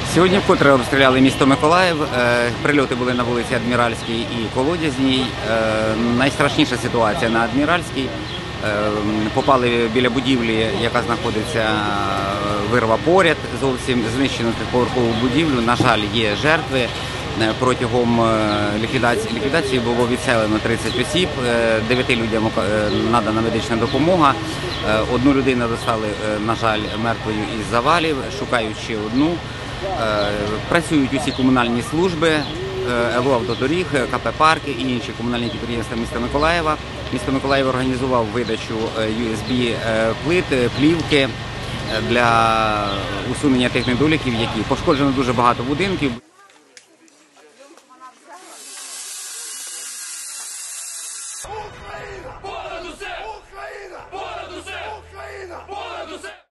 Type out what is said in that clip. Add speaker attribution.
Speaker 1: Сьогодні вкотре обстріляли місто Миколаїв. Прильоти були на вулиці Адміральській і Колодязній. Найстрашніша ситуація на Адміральській. Попали біля будівлі, яка знаходиться вирва поряд, зовсім знищену трьохповерхову будівлю. На жаль, є жертви. Протягом ліквідації було відселено 30 осіб, 9 людям надана медична допомога. Одну людину достали, на жаль, мертвою із завалів, шукають ще одну. Працюють усі комунальні служби, ЛО «Автодоріг», КП «Парки» і інші комунальні підприємства міста Миколаєва. Місто Миколаїв організував видачу USB-плит, плівки для усунення тих недоліків, які пошкоджено дуже багато будинків.
Speaker 2: Україна!